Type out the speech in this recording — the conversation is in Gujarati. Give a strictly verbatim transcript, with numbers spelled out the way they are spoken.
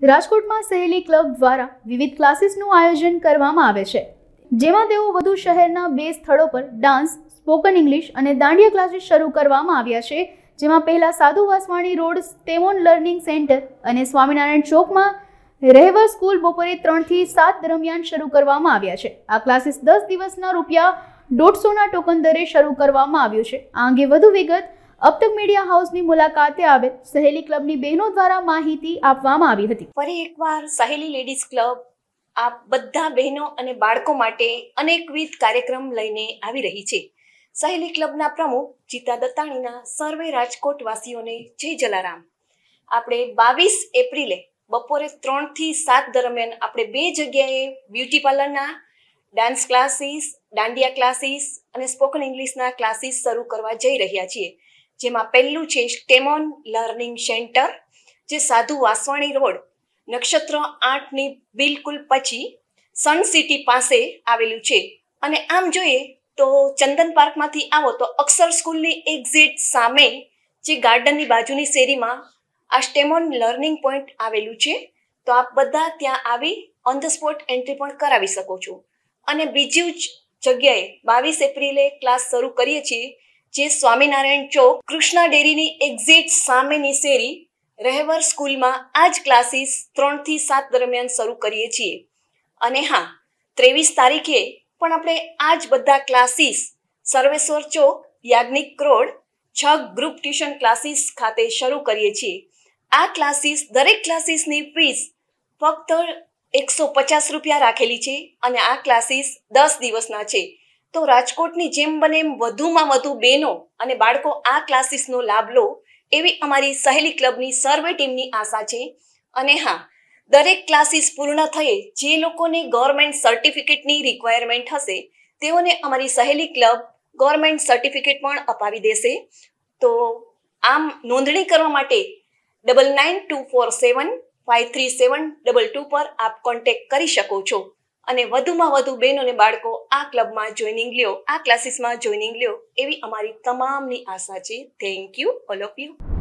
રાજકોટમાં સહેલી ક્લબ દ્વારા વિવિધ ક્લાસીસનું આયોજન કરવામાં આવે છે, જેમાં તેઓ વધુ શહેરના બે સ્થળો પર ડાન્સ, સ્પોકન ઇંગ્લિશ અને દાંડિયા ક્લાસીસ શરૂ કરવામાં આવ્યા છે, જેમાં પહેલા સાધુ વાસવાણી રોડ સ્ટેમોન લર્નિંગ સેન્ટર અને સ્વામિનારાયણ ચોકમાં રહેવર સ્કૂલ બપોરે ત્રણથી સાત દરમિયાન શરૂ કરવામાં આવ્યા છે। આ ક્લાસીસ દસ દિવસના રૂપિયા દોઢસોના ટોકન દરે શરૂ કરવામાં આવ્યું છે। આ અંગે વધુ વિગત अब तक मीडिया हाउस ની મુલાકાતે આવે સહેલી ક્લબની બહેનો દ્વારા માહિતી આપવામાં આવી હતી। ફરી એકવાર સહેલી લેડીઝ ક્લબ આ બધા બહેનો અને બાળકો માટે અનેકવિધ કાર્યક્રમ લઈને આવી રહી છે। સહેલી ક્લબના પ્રમુખ જીતા દત્તાણીના સર્વે રાજકોટ વાસીઓને જય જલારામ। આપણે બાવીસ એપ્રિલે બપોરે ત્રણ થી સાત દરમિયાન આપણે બે જગ્યાએ બ્યુટી પાર્લરના ડાન્સ ક્લાસીસ, દાંડિયા ક્લાસીસ અને સ્પોકન ઇંગ્લિશના ક્લાસીસ શરૂ કરવા જઈ રહ્યા છીએ, જેમાં પહેલું છે સ્ટેમોન લર્નિંગ સેન્ટર, જે સાધુ વાસવાણી રોડ નક્ષત્ર આઠની બિલકુલ પછી સન સિટી પાસે આવેલું છે। અને આમ જોઈએ તો ચંદન પાર્કમાંથી આવો તો અક્ષર સ્કૂલની એક્ઝિટ સામે જે ગાર્ડનની બાજુની શેરીમાં આ સ્ટેમોન લર્નિંગ પોઈન્ટ આવેલું છે, તો આપ બધા ત્યાં આવી ઓન ધ સ્પોટ એન્ટ્રી પણ કરાવી શકો છો। અને બીજી જ જગ્યાએ બાવીસ એપ્રિલે ક્લાસ શરૂ કરીએ છીએ, જે સ્વામિનારાયણ ચોક કૃષ્ણા ડેરીની એક્ઝિટ સામેની શેરી રહેવર સ્કૂલમાં આ જ ક્લાસીસ ત્રણ થી સાત દરમિયાન શરૂ કરીએ છીએ। અને હા, ત્રેવીસ તારીખે પણ આપણે આ જ બધા ક્લાસીસ સર્વેશ્વર ચોક યાજ્ઞિક રોડ છ ગ્રુપ ટ્યુશન ક્લાસીસ ખાતે શરૂ કરીએ છીએ। આ ક્લાસીસ દરેક ક્લાસીસની ફીસ ફક્ત એકસો પચાસ રૂપિયા રાખેલી છે અને આ ક્લાસીસ દસ દિવસના છે। તો રાજકોટની જેમ બને એમ વધુમાં વધુ બહેનો અને બાળકો આ ક્લાસીસનો લાભ લો એવી અમારી સહેલી ક્લબની સર્વે ટીમની આશા છે। અને હા, દરેક ક્લાસીસ પૂર્ણ થયે જે લોકોને ગવર્મેન્ટ સર્ટિફિકેટની રિક્વાયરમેન્ટ હશે તેઓને અમારી સહેલી ક્લબ ગવર્મેન્ટ સર્ટિફિકેટ પણ અપાવી દેશે। તો આમ નોંધણી કરવા માટે double nine two four seven five three seven double two પર આપ કોન્ટેક્ટ કરી શકો છો અને વધુમાં વધુ બહેનો અને બાળકો આ ક્લબમાં જોઈનિંગ લ્યો, આ ક્લાસીસમાં જોઈનિંગ લ્યો એવી અમારી તમામની આશા છે। Thank you all of you.